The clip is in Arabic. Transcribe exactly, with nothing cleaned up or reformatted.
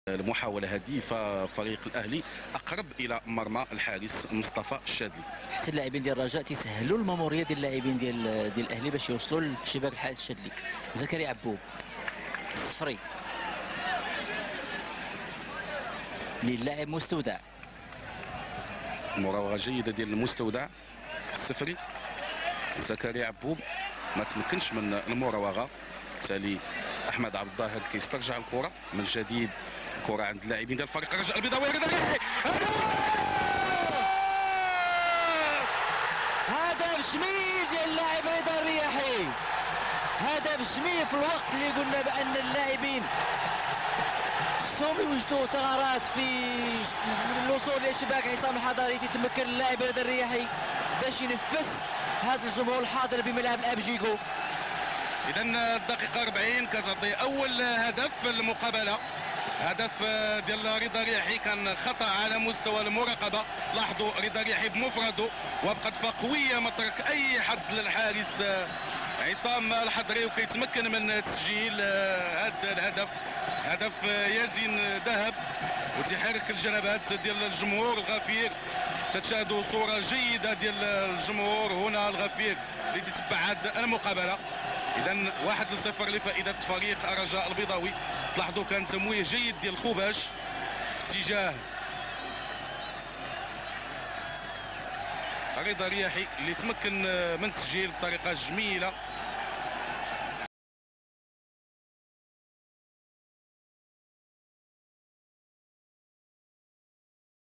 المحاولة هديفة فريق الأهلي أقرب إلى مرمى الحارس مصطفى الشاذلي. حتى اللاعبين ديال الرجاء تيسهلوا الماموريه ديال اللاعبين ديال ديال الاهلي باش يوصلوا لشباك الحارس الشاذلي. زكريا عبوب الصفري للاعب مستودع، مراوغة جيدة ديال المستودع الصفري. زكريا عبوب ما تمكنش من المراوغة، بالتالي احمد عبد الظاهر كيسترجع الكره من جديد. الكره عند اللاعبين ديال الفريق الرجاء البيضاوي. رضا الرياحي هدف جميل ديال اللاعب رضا الرياحي، هدف جميل في الوقت اللي قلنا بان اللاعبين خصهم يوجدوا ثغرات في الوصول لشباك عصام الحضري. تتمكن اللاعب رضا الرياحي باش ينفس هذا الجمهور الحاضر بملعب الابجيكو. اذا الدقيقه أربعين كتعطي اول هدف في المقابله. هدف ديال رضا الرياحي كان خطا على مستوى المراقبه. لاحظوا رضا الرياحي بمفرده وبقت قويه ما ترك اي حد للحارس عصام الحضري، وكيتمكن من تسجيل هذا الهدف. هدف يزين ذهب وتحرك الجنبات ديال الجمهور الغفير. تتشاهدوا صوره جيده ديال الجمهور هنا الغفير اللي تتبع هذه المقابله. اذا واحد لصفر لفائده فريق الرجاء البيضاوي. تلاحظوا كان تمويه جيد ديال خوباش في اتجاه رضا الرياحي اللي تمكن من تسجيل بطريقه جميله